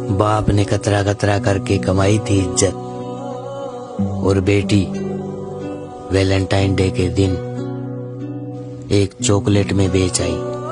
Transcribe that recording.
बाप ने कतरा कतरा करके कमाई थी इज्जत, और बेटी वैलेंटाइन डे के दिन एक चॉकलेट में बेच आई।